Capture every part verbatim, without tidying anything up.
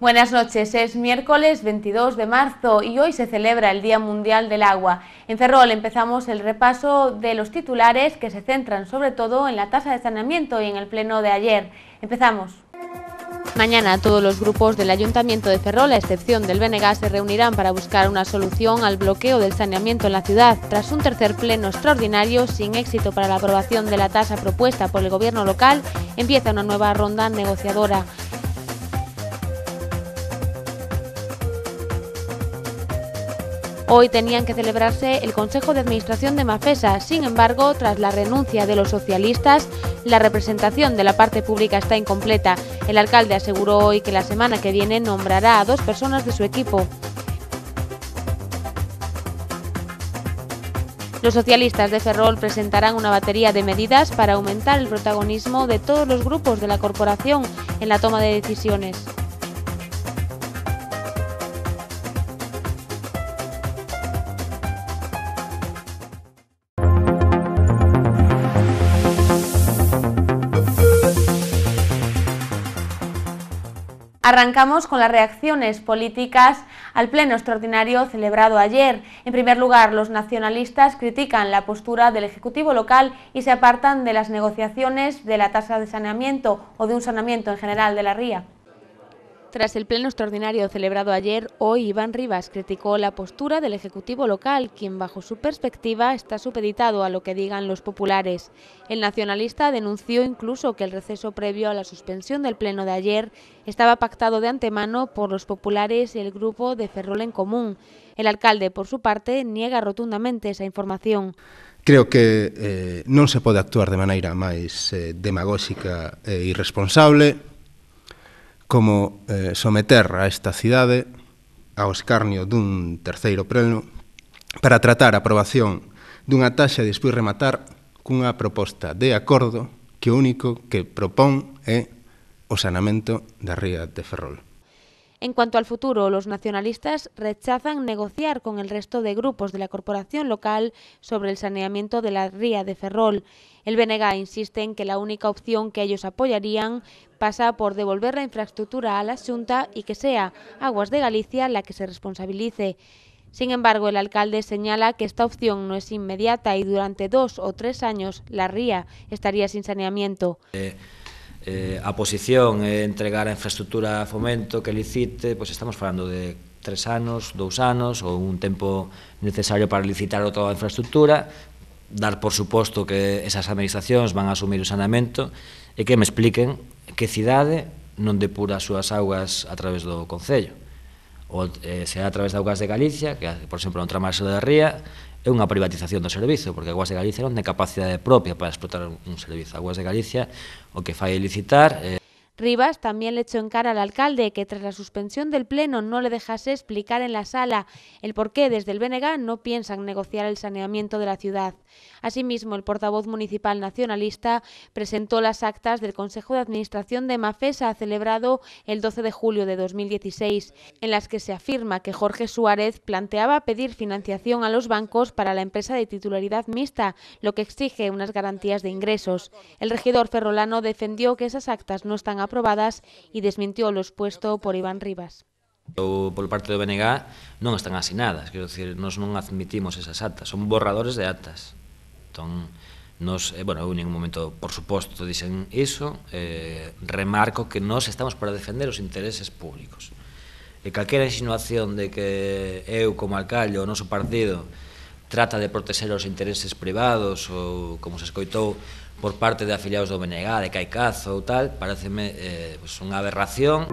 Buenas noches, es miércoles veintidós de marzo y hoy se celebra el Día Mundial del Agua. En Ferrol empezamos el repaso de los titulares que se centran sobre todo en la tasa de saneamiento y en el pleno de ayer. Empezamos. Mañana todos los grupos del Ayuntamiento de Ferrol, a excepción del B N G, se reunirán para buscar una solución al bloqueo del saneamiento en la ciudad. Tras un tercer pleno extraordinario sin éxito para la aprobación de la tasa propuesta por el gobierno local, empieza una nueva ronda negociadora. Hoy tenían que celebrarse el Consejo de Administración de Mafesa. Sin embargo, tras la renuncia de los socialistas, la representación de la parte pública está incompleta. El alcalde aseguró hoy que la semana que viene nombrará a dos personas de su equipo. Los socialistas de Ferrol presentarán una batería de medidas para aumentar el protagonismo de todos los grupos de la corporación en la toma de decisiones. Arrancamos con las reacciones políticas al pleno extraordinario celebrado ayer. En primer lugar, los nacionalistas critican la postura del Ejecutivo local y se apartan de las negociaciones de la tasa de saneamiento o de un saneamiento en general de la ría. Tras el pleno extraordinario celebrado ayer, hoy Iván Rivas criticó la postura del Ejecutivo local, quien bajo su perspectiva está supeditado a lo que digan los populares. El nacionalista denunció incluso que el receso previo a la suspensión del pleno de ayer estaba pactado de antemano por los populares y el grupo de Ferrol en Común. El alcalde, por su parte, niega rotundamente esa información. Creo que eh, non se pode actuar de maneira máis eh, demagóxica e irresponsable como eh, someter a esta cidade ao escarnio dun terceiro pleno para tratar a aprobación dunha taxa e despois rematar cunha proposta de acordo que o único que propón é o saneamento da ría de Ferrol. En cuanto al futuro, los nacionalistas rechazan negociar con el resto de grupos de la corporación local sobre el saneamiento de la ría de Ferrol. El B N G insiste en que la única opción que ellos apoyarían pasa por devolver la infraestructura a la Xunta y que sea Aguas de Galicia la que se responsabilice. Sin embargo, el alcalde señala que esta opción no es inmediata y durante dos o tres años la ría estaría sin saneamiento. Eh... Eh, a posición é entregar a infraestructura a Fomento que licite, pois estamos falando de tres anos, dous anos ou un tempo necesario para licitar toda a infraestructura, dar por suposto que esas administracións van a asumir o saneamento e que me expliquen que cidade non depura as súas augas a través do Concello, ou eh, sea a través de Augas de Galicia, que por exemplo non tramarse da ría, é unha privatización do servizo, porque Aguas de Galicia non ten capacidade propia para explotar un servizo. Aguas de Galicia o que fai é licitar. Eh... Rivas también le echó en cara al alcalde que tras la suspensión del pleno no le dejase explicar en la sala el por qué desde el B N G no piensan negociar el saneamiento de la ciudad. Asimismo, el portavoz municipal nacionalista presentó las actas del Consejo de Administración de Mafesa celebrado el doce de julio de dos mil dieciséis, en las que se afirma que Jorge Suárez planteaba pedir financiación a los bancos para la empresa de titularidad mixta, lo que exige unas garantías de ingresos. El regidor ferrolano defendió que esas actas no están aprobadas y desmintió lo expuesto por Iván Rivas. Ou por parte do B N G non están asinadas, quero dicir, nós non admitimos esas actas, son borradores de actas. Entón, nos, eh, bueno, eu en ningún momento, por suposto, dicen iso, eh, remarco que nós estamos para defender os intereses públicos. E calquera insinuación de que eu, como alcalde, o noso partido, trata de proteger os intereses privados ou, como se escoitou, por parte de afiliados do B N G, de Caicazo ou tal, pareceme eh, pues, unha aberración.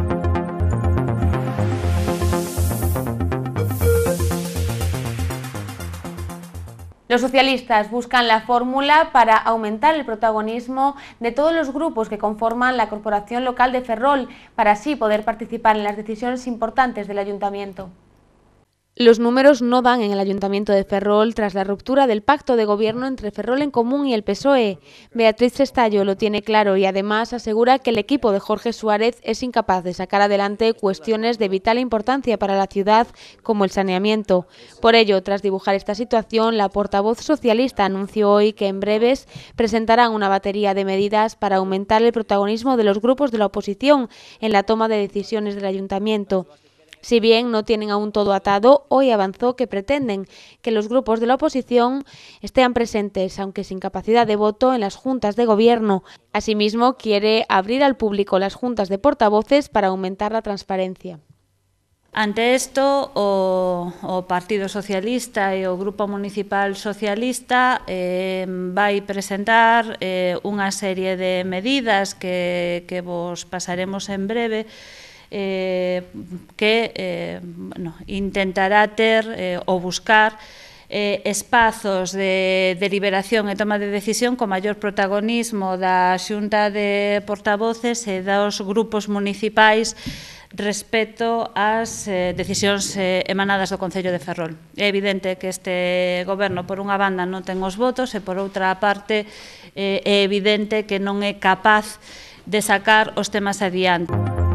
Los socialistas buscan la fórmula para aumentar el protagonismo de todos los grupos que conforman la Corporación Local de Ferrol, para así poder participar en las decisiones importantes del Ayuntamiento. Los números no dan en el Ayuntamiento de Ferrol tras la ruptura del pacto de gobierno entre Ferrol en Común y el P S O E. Beatriz Cestallo lo tiene claro y además asegura que el equipo de Jorge Suárez es incapaz de sacar adelante cuestiones de vital importancia para la ciudad como el saneamiento. Por ello, tras dibujar esta situación, la portavoz socialista anunció hoy que en breves presentarán una batería de medidas para aumentar el protagonismo de los grupos de la oposición en la toma de decisiones del Ayuntamiento. Si bien no tienen aún todo atado, hoy avanzó que pretenden que los grupos de la oposición estén presentes, aunque sin capacidad de voto, en las juntas de gobierno. Asimismo, quiere abrir al público las juntas de portavoces para aumentar la transparencia. Ante isto, o, o Partido Socialista e o Grupo Municipal Socialista eh, vai presentar eh, unha serie de medidas que, que vos pasaremos en breve, Eh, que eh, bueno, intentará ter eh, ou buscar eh, espazos de deliberación e toma de decisión con maior protagonismo da Xunta de Portavoces e dos grupos municipais respecto ás eh, decisións eh, emanadas do Concello de Ferrol. É evidente que este goberno, por unha banda, non ten os votos e, por outra parte, eh, é evidente que non é capaz de sacar os temas adiante.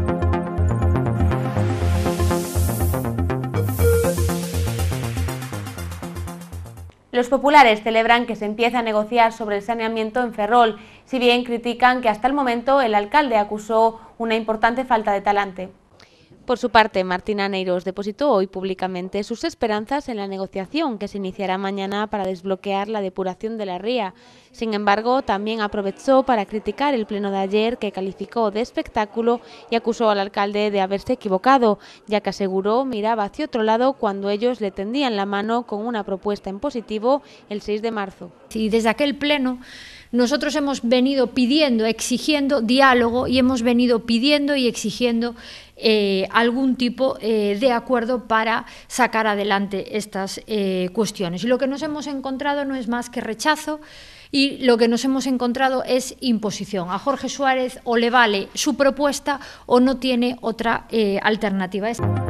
Los populares celebran que se empieza a negociar sobre el saneamiento en Ferrol, si bien critican que hasta el momento el alcalde acusó una importante falta de talante. Por su parte, Martín Aneiros depositó hoy públicamente sus esperanzas en la negociación que se iniciará mañana para desbloquear la depuración de la ría. Sin embargo, también aprovechó para criticar el pleno de ayer, que calificó de espectáculo y acusó al alcalde de haberse equivocado, ya que aseguró miraba hacia otro lado cuando ellos le tendían la mano con una propuesta en positivo el seis de marzo. Y desde aquel pleno nosotros hemos venido pidiendo, exigiendo diálogo y hemos venido pidiendo y exigiendo eh, algún tipo eh, de acuerdo para sacar adelante estas eh, cuestiones. Y lo que nos hemos encontrado no es más que rechazo y lo que nos hemos encontrado es imposición. A Jorge Suárez o le vale su propuesta o no tiene otra eh, alternativa.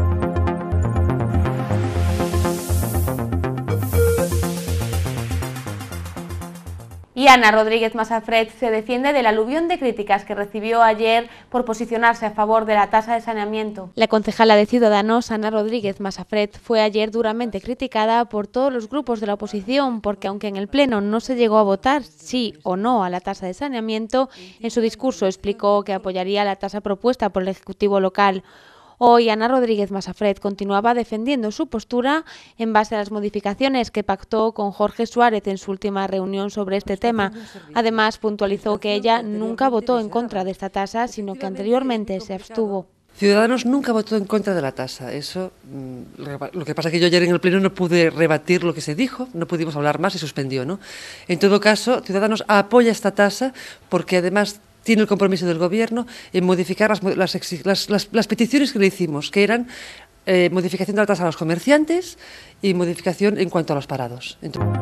Y Ana Rodríguez Masafret se defiende del aluvión de críticas que recibió ayer por posicionarse a favor de la tasa de saneamiento. La concejala de Ciudadanos, Ana Rodríguez Masafret, fue ayer duramente criticada por todos los grupos de la oposición porque, aunque en el Pleno no se llegó a votar sí o no a la tasa de saneamiento, en su discurso explicó que apoyaría la tasa propuesta por el Ejecutivo local. Hoy Ana Rodríguez Masafret continuaba defendiendo su postura en base a las modificaciones que pactó con Jorge Suárez en su última reunión sobre este tema. Además, puntualizó que ella nunca votó en contra de esta tasa, sino que anteriormente se abstuvo. Ciudadanos nunca votó en contra de la tasa. Eso, lo que pasa es que yo ayer en el Pleno no pude rebatir lo que se dijo, no pudimos hablar más y suspendió, ¿no? En todo caso, Ciudadanos apoya esta tasa porque además tiene el compromiso del Gobierno en modificar las, las, las, las, las peticiones que le hicimos, que eran eh, modificación de la tasa a los comerciantes y modificación en cuanto a los parados. Entonces,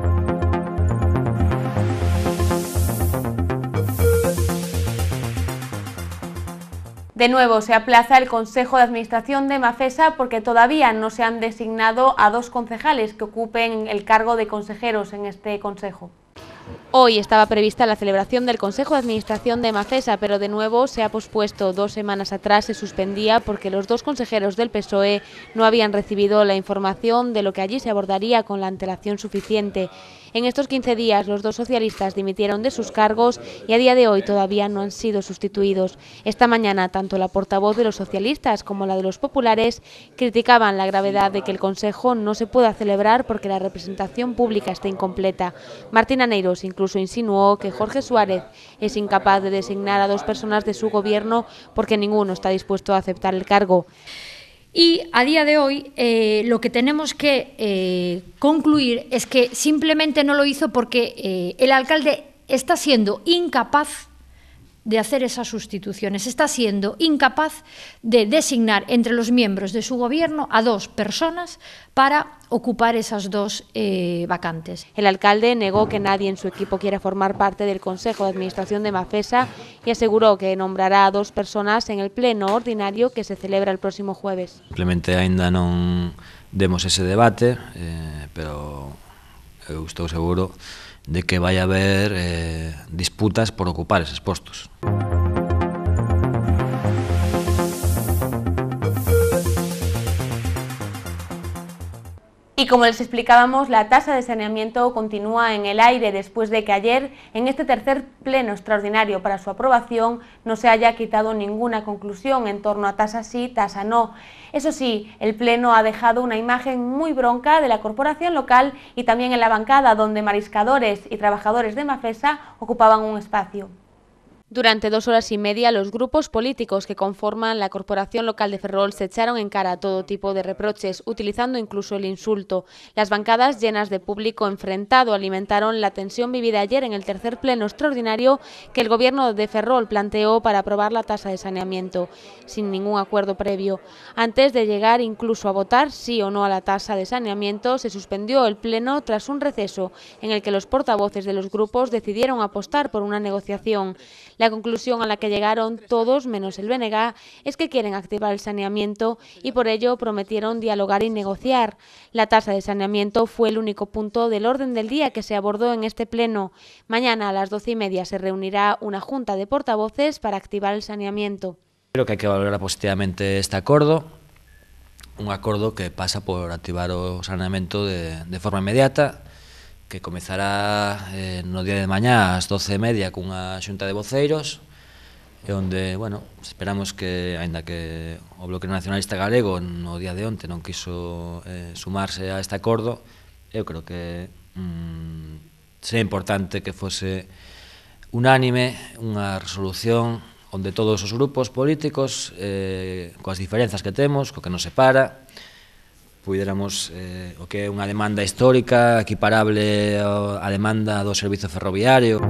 de nuevo se aplaza el Consejo de Administración de Mafesa porque todavía no se han designado a dos concejales que ocupen el cargo de consejeros en este consejo. Hoy estaba prevista la celebración del Consejo de Administración de Mafesa, pero de nuevo se ha pospuesto. Dos semanas atrás se suspendía porque los dos consejeros del P S O E no habían recibido la información de lo que allí se abordaría con la antelación suficiente. En estos quince días los dos socialistas dimitieron de sus cargos y a día de hoy todavía no han sido sustituidos. Esta mañana tanto la portavoz de los socialistas como la de los populares criticaban la gravedad de que el Consejo no se pueda celebrar porque la representación pública está incompleta. Martín Aneiros incluso insinuó que Jorge Suárez es incapaz de designar a dos personas de su gobierno porque ninguno está dispuesto a aceptar el cargo. Y a día de hoy eh, lo que tenemos que eh, concluir es que simplemente no lo hizo porque eh, el alcalde está siendo incapaz de hacer esas sustituciones, está siendo incapaz de designar entre los miembros de su gobierno a dos personas para ocupar esas dos eh, vacantes. El alcalde negó que nadie en su equipo quiera formar parte del Consejo de Administración de Mafesa y aseguró que nombrará a dos personas en el pleno ordinario que se celebra el próximo jueves. Simplemente aínda non demos ese debate, eh, pero eu estou seguro de que vai haber eh, disputas por ocupar eses postos. Y como les explicábamos, la tasa de saneamiento continúa en el aire después de que ayer, en este tercer pleno extraordinario para su aprobación, no se haya quitado ninguna conclusión en torno a tasa sí, tasa no. Eso sí, el pleno ha dejado una imagen muy bronca de la corporación local y también en la bancada, donde mariscadores y trabajadores de Mafesa ocupaban un espacio. Durante dos horas y media, los grupos políticos que conforman la Corporación Local de Ferrol se echaron en cara a todo tipo de reproches, utilizando incluso el insulto. Las bancadas llenas de público enfrentado alimentaron la tensión vivida ayer en el tercer pleno extraordinario que el Gobierno de Ferrol planteó para aprobar la tasa de saneamiento, sin ningún acuerdo previo. Antes de llegar incluso a votar sí o no a la tasa de saneamiento, se suspendió el pleno tras un receso en el que los portavoces de los grupos decidieron apostar por una negociación. La conclusión a la que llegaron todos, menos el B N G, es que quieren activar el saneamiento y por ello prometieron dialogar y negociar. La tasa de saneamiento fue el único punto del orden del día que se abordó en este pleno. Mañana a las doce y media se reunirá una junta de portavoces para activar el saneamiento. Creo que hai que valorar positivamente este acordo, un acordo que pasa por activar o saneamento de, de forma inmediata, que comezará eh, no día de mañá ás doce e media cunha xunta de voceiros, e onde, bueno, esperamos que, aínda que o Bloque Nacionalista Galego no día de onte non quiso eh, sumarse a este acordo, eu creo que mm, sería importante que fose unánime unha resolución onde todos os grupos políticos, eh, coas diferenzas que temos, co que nos separa, puidéramos eh, o que é unha demanda histórica equiparable á demanda do servizo ferroviario.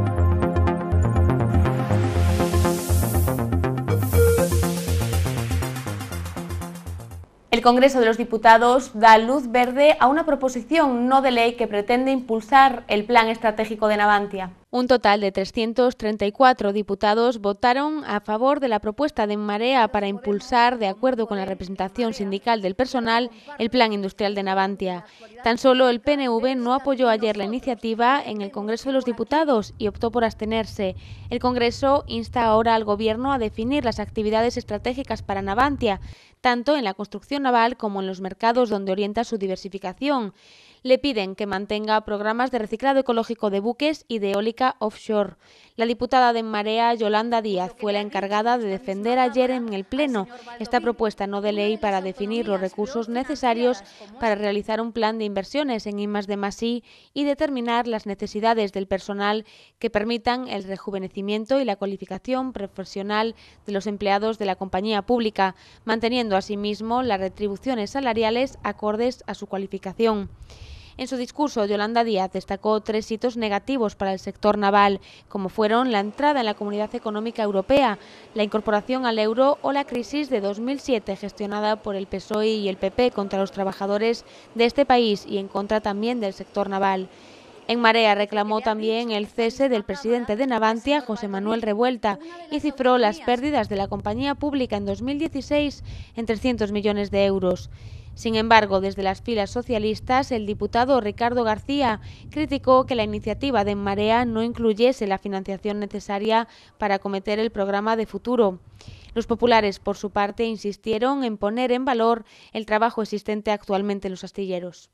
El Congreso de los Diputados da luz verde a una proposición no de ley que pretende impulsar el Plan Estratégico de Navantia. Un total de trescientos treinta y cuatro diputados votaron a favor de la propuesta de En Marea para impulsar, de acuerdo con la representación sindical del personal, el Plan Industrial de Navantia. Tan solo el P N V no apoyó ayer la iniciativa en el Congreso de los Diputados y optó por abstenerse. El Congreso insta ahora al Gobierno a definir las actividades estratégicas para Navantia, tanto en la construcción naval como en los mercados donde orienta su diversificación. Le piden que mantenga programas de reciclado ecológico de buques y de eólica offshore. La diputada de En Marea, Yolanda Díaz, fue la encargada de defender ayer en el Pleno esta propuesta no de ley para definir los recursos necesarios para realizar un plan de inversiones en I más D más I y determinar las necesidades del personal que permitan el rejuvenecimiento y la cualificación profesional de los empleados de la compañía pública, manteniendo asimismo las retribuciones salariales acordes a su cualificación. En su discurso, Yolanda Díaz destacó tres hitos negativos para el sector naval, como fueron la entrada en la Comunidad Económica Europea, la incorporación al euro o la crisis de dos mil siete gestionada por el P S O E y el P P contra los trabajadores de este país y en contra también del sector naval. En Marea reclamó también el cese del presidente de Navantia, José Manuel Revuelta, y cifró las pérdidas de la compañía pública en dos mil dieciséis en trescientos millones de euros. Sin embargo, desde las filas socialistas, el diputado Ricardo García criticó que la iniciativa de En Marea no incluyese la financiación necesaria para acometer el programa de futuro. Los populares, por su parte, insistieron en poner en valor el trabajo existente actualmente en los astilleros.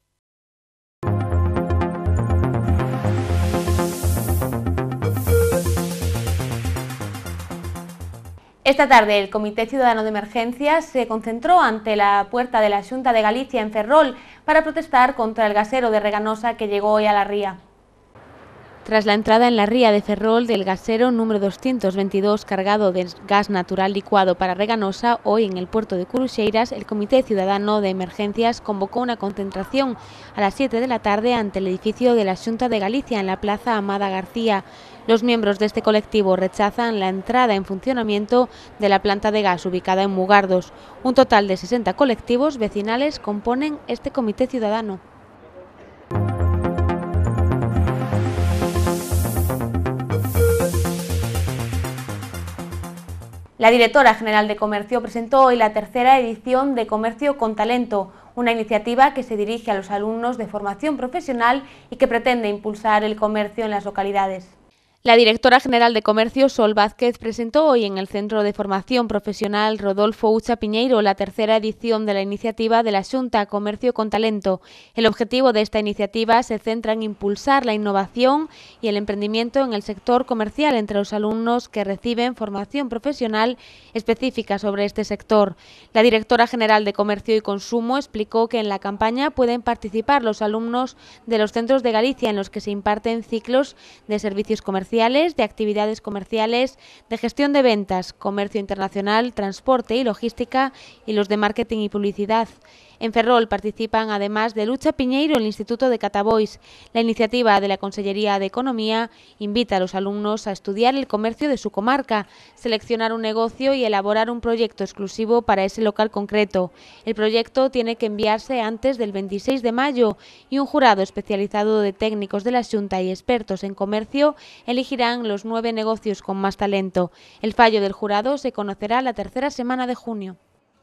Esta tarde el Comité Ciudadano de Emergencias se concentró ante la puerta de la Xunta de Galicia en Ferrol para protestar contra el gasero de Reganosa que llegó hoy a la ría. Tras la entrada en la ría de Ferrol del gasero número doscientos veintidós cargado de gas natural licuado para Reganosa, hoy en el puerto de Curuxeiras, el Comité Ciudadano de Emergencias convocó una concentración a las siete de la tarde ante el edificio de la Xunta de Galicia en la Plaza Amada García. Los miembros de este colectivo rechazan la entrada en funcionamiento de la planta de gas ubicada en Mugardos. Un total de sesenta colectivos vecinales componen este Comité Ciudadano. La directora general de Comercio presentó hoy la tercera edición de Comercio con Talento, una iniciativa que se dirige a los alumnos de formación profesional y que pretende impulsar el comercio en las localidades. La directora general de Comercio, Sol Vázquez, presentó hoy en el Centro de Formación Profesional Rodolfo Ucha Piñeiro la tercera edición de la iniciativa de la Xunta Comercio con Talento. El objetivo de esta iniciativa se centra en impulsar la innovación y el emprendimiento en el sector comercial entre los alumnos que reciben formación profesional específica sobre este sector. La directora general de Comercio y Consumo explicó que en la campaña pueden participar los alumnos de los centros de Galicia en los que se imparten ciclos de servicios comerciales, de actividades comerciales, de gestión de ventas, comercio internacional, transporte y logística y los de marketing y publicidad. En Ferrol participan además de Ucha Piñeiro el Instituto de Catabois. La iniciativa de la Consellería de Economía invita a los alumnos a estudiar el comercio de su comarca, seleccionar un negocio y elaborar un proyecto exclusivo para ese local concreto. El proyecto tiene que enviarse antes del veintiséis de mayo y un jurado especializado de técnicos de la Xunta y expertos en comercio elegirán los nueve negocios con más talento. El fallo del jurado se conocerá la tercera semana de junio.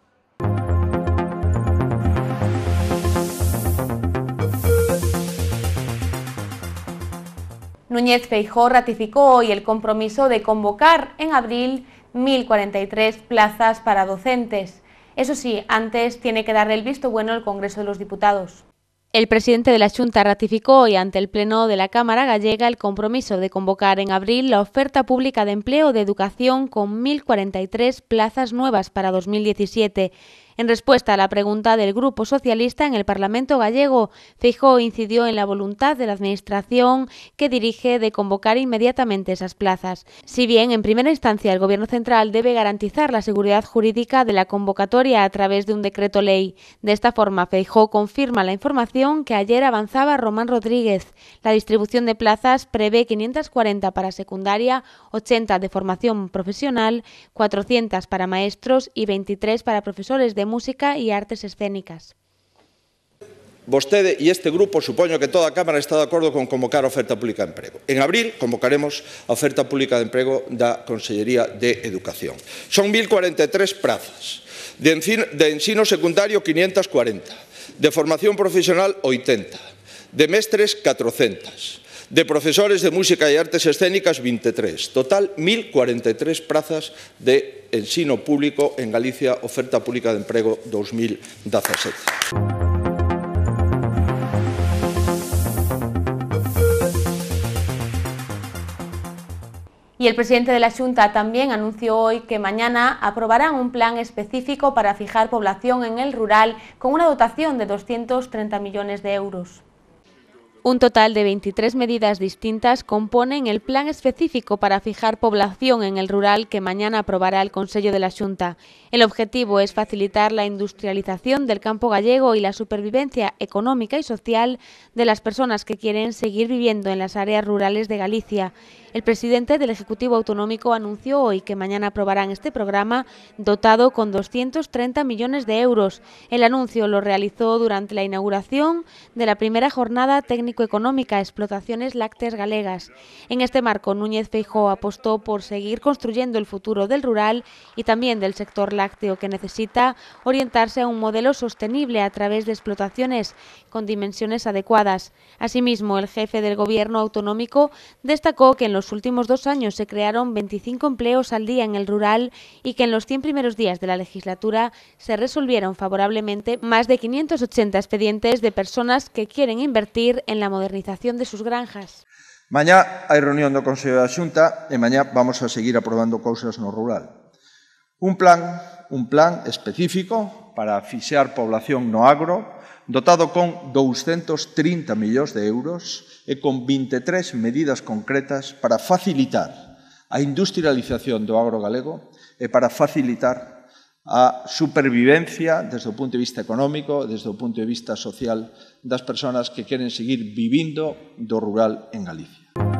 Núñez Feijóo ratificó hoy el compromiso de convocar en abril mil cuarenta y tres plazas para docentes. Eso sí, antes tiene que darle el visto bueno el Congreso de los Diputados. El presidente de la Xunta ratificó hoy ante el Pleno de la Cámara Gallega el compromiso de convocar en abril la oferta pública de empleo de educación con mil cuarenta y tres plazas nuevas para dos mil diecisiete. En respuesta a la pregunta del Grupo Socialista en el Parlamento gallego, Feijóo incidió en la voluntad de la Administración que dirige de convocar inmediatamente esas plazas. Si bien, en primera instancia, el Gobierno central debe garantizar la seguridad jurídica de la convocatoria a través de un decreto ley. De esta forma, Feijóo confirma la información que ayer avanzaba Román Rodríguez. La distribución de plazas prevé quinientas cuarenta para secundaria, ochenta de formación profesional, cuatrocientas para maestros y veintitrés para profesores de música y artes escénicas. Vostede e este grupo, supoño que toda a Cámara está de acordo con convocar a oferta pública de emprego. En abril convocaremos a oferta pública de emprego da Consellería de Educación. Son mil cuarenta e tres prazas. De ensino, de ensino secundario, quinientas cuarenta. De formación profesional, oitenta. De mestres, catrocentas. De profesores de música e artes escénicas, veintitrés. Total, mil cuarenta e tres prazas de ensino público en Galicia, oferta pública de emprego dos mil dezasete. Y el presidente de la Xunta también anunció hoy que mañana aprobarán un plan específico para fijar población en el rural con una dotación de doscientos treinta millones de euros. Un total de veintitrés medidas distintas componen el plan específico para fijar población en el rural que mañana aprobará el Consello de la Xunta. El objetivo es facilitar la industrialización del campo gallego y la supervivencia económica y social de las personas que quieren seguir viviendo en las áreas rurales de Galicia. El presidente del Ejecutivo Autonómico anunció hoy que mañana aprobarán este programa dotado con doscientos treinta millones de euros. El anuncio lo realizó durante la inauguración de la primera jornada técnico-económica Explotaciones Lácteas Galegas. En este marco, Núñez Feijóo apostó por seguir construyendo el futuro del rural y también del sector lácteo, que necesita orientarse a un modelo sostenible a través de explotaciones con dimensiones adecuadas. Asimismo, el jefe del Gobierno autonómico destacó que en los últimos dos años se crearon veinticinco empleos al día en el rural y que en los cien primeros días de la legislatura se resolvieron favorablemente más de quinientos ochenta expedientes de personas que quieren invertir en la modernización de sus granjas. Mañá hai reunión do Consello da Xunta e mañá vamos a seguir aprobando cousas no rural. Un plan, un plan específico para fixar población no agro, dotado con doscientos trinta millóns de euros e con veintitrés medidas concretas para facilitar a industrialización do agro galego e para facilitar a supervivencia desde o punto de vista económico, desde o punto de vista social das persoas que queren seguir vivindo do rural en Galicia.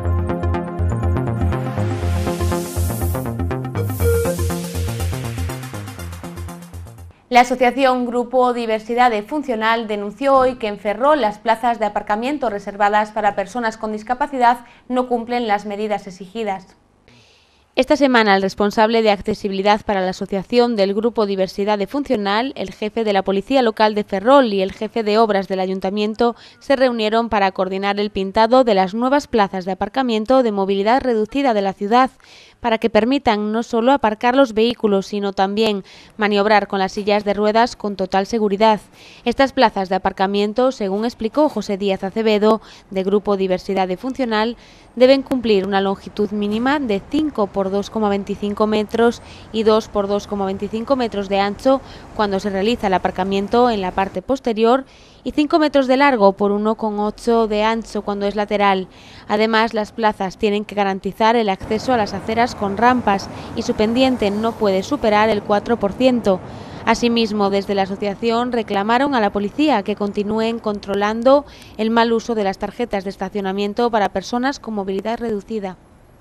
La asociación Grupo Diversidade Funcional denunció hoy que en Ferrol las plazas de aparcamiento reservadas para personas con discapacidad no cumplen las medidas exigidas. Esta semana el responsable de accesibilidad para la Asociación del Grupo Diversidad Funcional, el jefe de la Policía Local de Ferrol y el jefe de obras del Ayuntamiento se reunieron para coordinar el pintado de las nuevas plazas de aparcamiento de movilidad reducida de la ciudad, para que permitan no solo aparcar los vehículos, sino también maniobrar con las sillas de ruedas con total seguridad. Estas plazas de aparcamiento, según explicó José Díaz Acevedo, de Grupo Diversidad Funcional, deben cumplir una longitud mínima de cinco por dos coma veinticinco metros y dos por dos coma veinticinco metros de ancho cuando se realiza el aparcamiento en la parte posterior y cinco metros de largo por uno coma ocho de ancho cuando es lateral. Además, las plazas tienen que garantizar el acceso a las aceras con rampas y su pendiente no puede superar el cuatro por ciento. Asimismo, desde la asociación reclamaron a la policía que continúen controlando el mal uso de las tarjetas de estacionamiento para personas con movilidad reducida.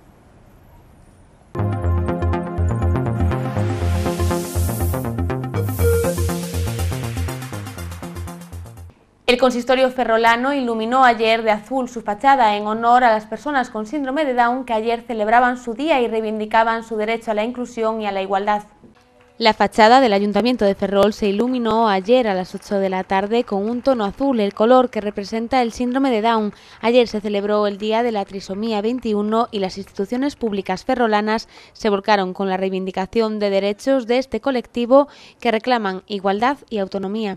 El consistorio ferrolano iluminó ayer de azul su fachada en honor a las personas con síndrome de Down que ayer celebraban su día y reivindicaban su derecho a la inclusión y a la igualdad. La fachada del Ayuntamiento de Ferrol se iluminó ayer a las ocho de la tarde con un tono azul, el color que representa el síndrome de Down. Ayer se celebró el Día de la Trisomía veintiuno y las instituciones públicas ferrolanas se volcaron con la reivindicación de derechos de este colectivo que reclaman igualdad y autonomía.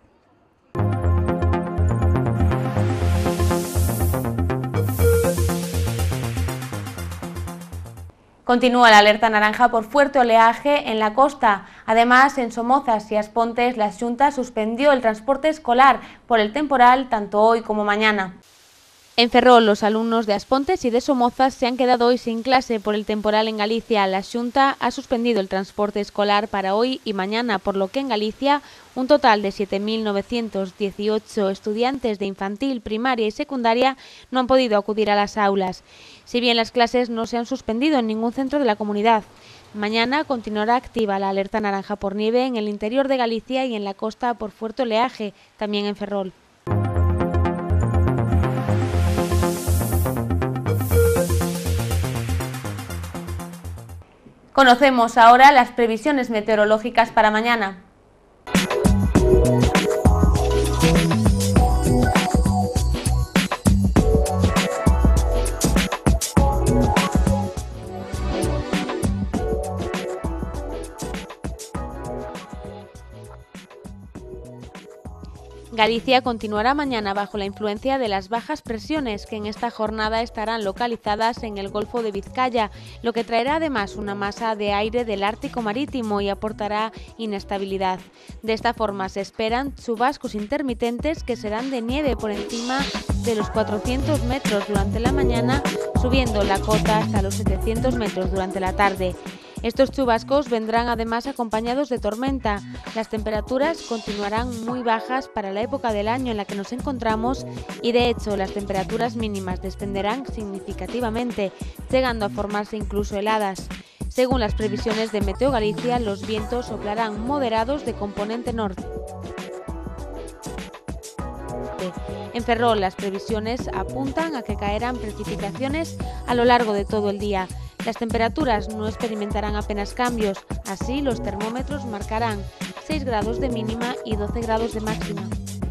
Continúa la alerta naranja por fuerte oleaje en la costa. Además, en Somozas y Aspontes, la Xunta suspendió el transporte escolar por el temporal tanto hoy como mañana. En Ferrol, los alumnos de Aspontes y de Somozas se han quedado hoy sin clase por el temporal en Galicia. La Xunta ha suspendido el transporte escolar para hoy y mañana, por lo que en Galicia un total de siete mil novecientos dieciocho estudiantes de infantil, primaria y secundaria no han podido acudir a las aulas. Si bien las clases no se han suspendido en ningún centro de la comunidad, mañana continuará activa la alerta naranja por nieve en el interior de Galicia y en la costa por fuerte oleaje, también en Ferrol. Conocemos ahora las previsiones meteorológicas para mañana. Galicia continuará mañana bajo la influencia de las bajas presiones que en esta jornada estarán localizadas en el Golfo de Vizcaya, lo que traerá además una masa de aire del Ártico Marítimo y aportará inestabilidad. De esta forma se esperan chubascos intermitentes que serán de nieve por encima de los cuatrocientos metros durante la mañana, subiendo la cota hasta los setecientos metros durante la tarde. Estos chubascos vendrán además acompañados de tormenta. Las temperaturas continuarán muy bajas para la época del año en la que nos encontramos y de hecho las temperaturas mínimas descenderán significativamente, llegando a formarse incluso heladas. Según las previsiones de Meteo Galicia, los vientos soplarán moderados de componente norte. En Ferrol, las previsiones apuntan a que caerán precipitaciones a lo largo de todo el día. Las temperaturas no experimentarán apenas cambios, así los termómetros marcarán seis grados de mínima y doce grados de máxima.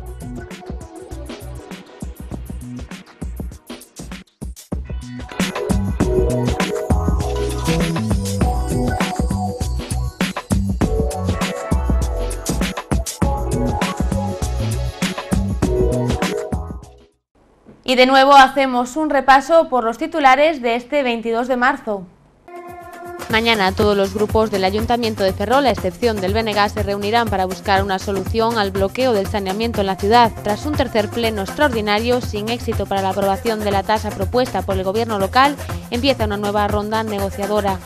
Y de nuevo hacemos un repaso por los titulares de este veintidós de marzo. Mañana todos los grupos del Ayuntamiento de Ferrol, a excepción del B N G, se reunirán para buscar una solución al bloqueo del saneamiento en la ciudad. Tras un tercer pleno extraordinario sin éxito para la aprobación de la tasa propuesta por el gobierno local, empieza una nueva ronda negociadora.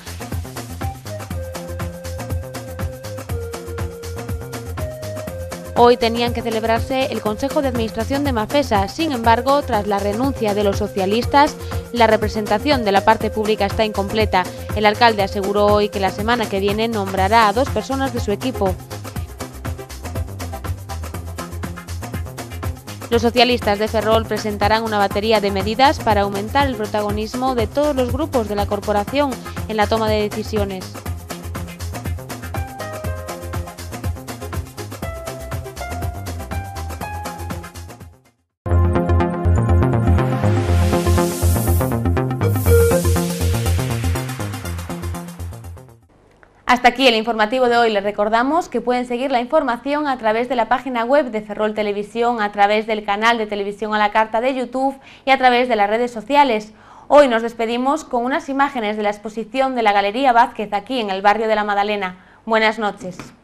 Hoy tenían que celebrarse el Consejo de Administración de Mafesa. Sin embargo, tras la renuncia de los socialistas, la representación de la parte pública está incompleta. El alcalde aseguró hoy que la semana que viene nombrará a dos personas de su equipo. Los socialistas de Ferrol presentarán una batería de medidas para aumentar el protagonismo de todos los grupos de la corporación en la toma de decisiones. Hasta aquí el informativo de hoy. Les recordamos que pueden seguir la información a través de la página web de Ferrol Televisión, a través del canal de televisión a la carta de YouTube y a través de las redes sociales. Hoy nos despedimos con unas imágenes de la exposición de la Galería Vázquez aquí en el barrio de La Madalena. Buenas noches.